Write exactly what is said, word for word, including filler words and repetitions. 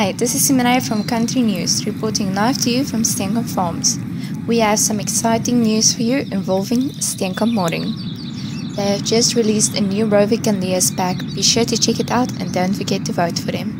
Hi, this is Simone from Country News, reporting live to you from Steenkamp Farms. We have some exciting news for you involving Steenkamp modding. They have just released a new Rovic and Leers pack. Be sure to check it out and don't forget to vote for them.